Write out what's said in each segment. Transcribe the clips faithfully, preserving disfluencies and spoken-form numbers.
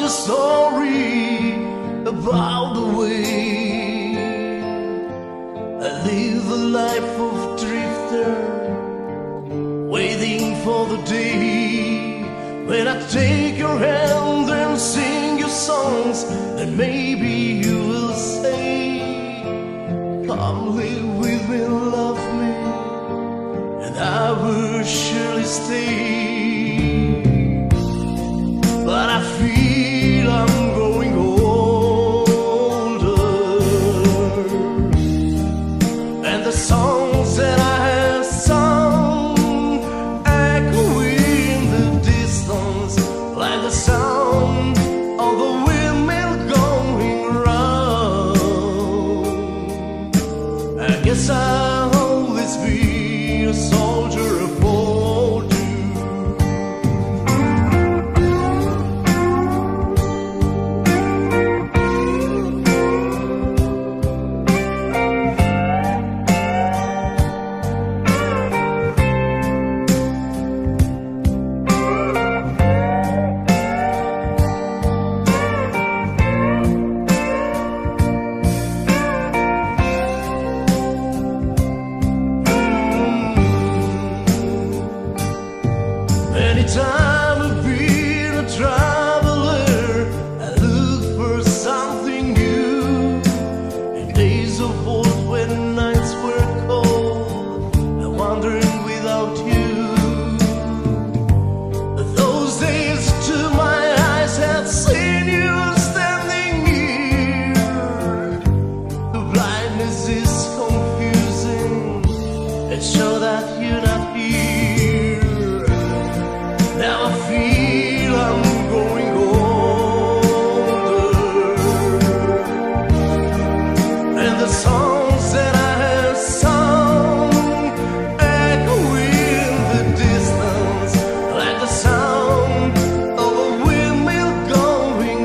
story about the way I live a life of drifter, waiting for the day when I take your hand and sing your songs, and maybe you will say, come live with me, love me, and I will surely stay. But I feel I'm growing older, and the songs that I have sung echo in the distance like the sound of the windmill going round. I guess I'll always be a soldier of fortune. Anytime I've been a traveler, I look for something new. In days of old when nights were cold, I'm wandering without you. Those days to my eyes had seen you standing near. The blindness is confusing, it shows that you're not here. Now I feel I'm growing older, and the songs that I have sung echo in the distance like the sound of a windmill going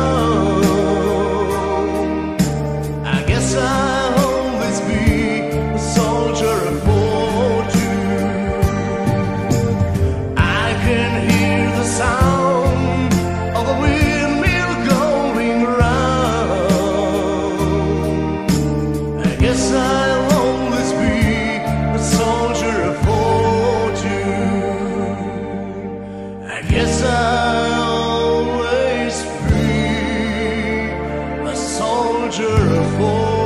round. I guess I'll always be a soldier of fortune. I can hear the sound of the windmill going round. I guess I'll always be a soldier of fortune. I guess I'll always be a soldier of fortune.